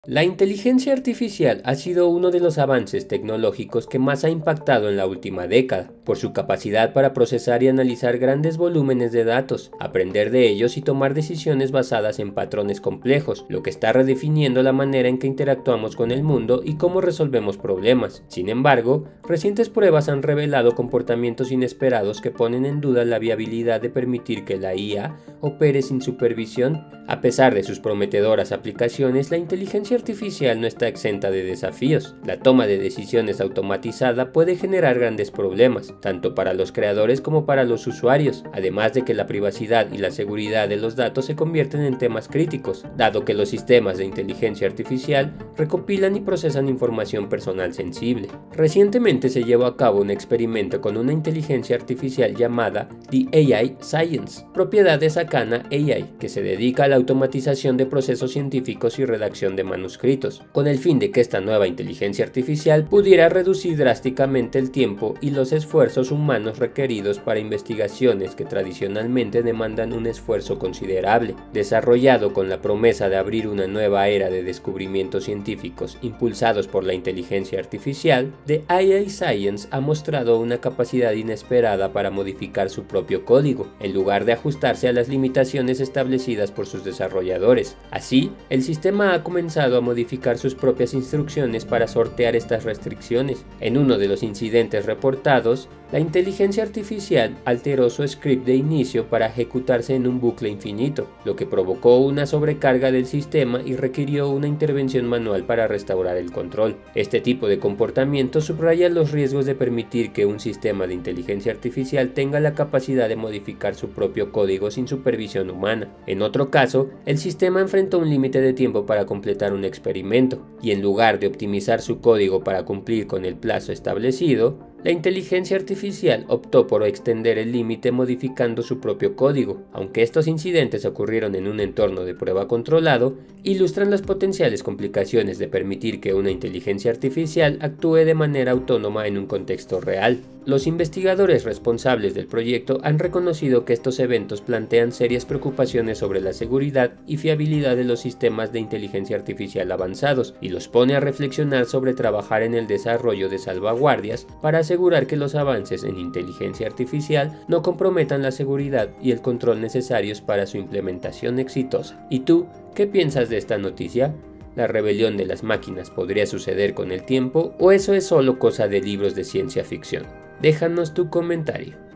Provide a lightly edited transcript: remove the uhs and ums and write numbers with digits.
La inteligencia artificial ha sido uno de los avances tecnológicos que más ha impactado en la última década, por su capacidad para procesar y analizar grandes volúmenes de datos, aprender de ellos y tomar decisiones basadas en patrones complejos, lo que está redefiniendo la manera en que interactuamos con el mundo y cómo resolvemos problemas. Sin embargo, recientes pruebas han revelado comportamientos inesperados que ponen en duda la viabilidad de permitir que la IA opere sin supervisión. A pesar de sus prometedoras aplicaciones, la inteligencia artificial no está exenta de desafíos. La toma de decisiones automatizada puede generar grandes problemas, tanto para los creadores como para los usuarios, además de que la privacidad y la seguridad de los datos se convierten en temas críticos, dado que los sistemas de inteligencia artificial recopilan y procesan información personal sensible. Recientemente se llevó a cabo un experimento con una inteligencia artificial llamada The AI Science, propiedad de Sakana AI, que se dedica a la automatización de procesos científicos y redacción de manuscritos, con el fin de que esta nueva inteligencia artificial pudiera reducir drásticamente el tiempo y los esfuerzos humanos requeridos para investigaciones que tradicionalmente demandan un esfuerzo considerable. Desarrollado con la promesa de abrir una nueva era de descubrimientos científicos impulsados por la inteligencia artificial, The AI Science ha mostrado una capacidad inesperada para modificar su propio código, en lugar de ajustarse a las limitaciones establecidas por sus desarrolladores. Así, el sistema ha comenzado a modificar sus propias instrucciones para sortear estas restricciones. En uno de los incidentes reportados, la inteligencia artificial alteró su script de inicio para ejecutarse en un bucle infinito, lo que provocó una sobrecarga del sistema y requirió una intervención manual para restaurar el control. Este tipo de comportamiento subraya los riesgos de permitir que un sistema de inteligencia artificial tenga la capacidad de modificar su propio código sin supervisión humana. En otro caso, el sistema enfrentó un límite de tiempo para completar un experimento, y en lugar de optimizar su código para cumplir con el plazo establecido, la inteligencia artificial optó por extender el límite modificando su propio código. Aunque estos incidentes ocurrieron en un entorno de prueba controlado, ilustran las potenciales complicaciones de permitir que una inteligencia artificial actúe de manera autónoma en un contexto real. Los investigadores responsables del proyecto han reconocido que estos eventos plantean serias preocupaciones sobre la seguridad y fiabilidad de los sistemas de inteligencia artificial avanzados y los pone a reflexionar sobre trabajar en el desarrollo de salvaguardias para asegurar que los avances en inteligencia artificial no comprometan la seguridad y el control necesarios para su implementación exitosa. ¿Y tú, qué piensas de esta noticia? ¿La rebelión de las máquinas podría suceder con el tiempo o eso es solo cosa de libros de ciencia ficción? Déjanos tu comentario.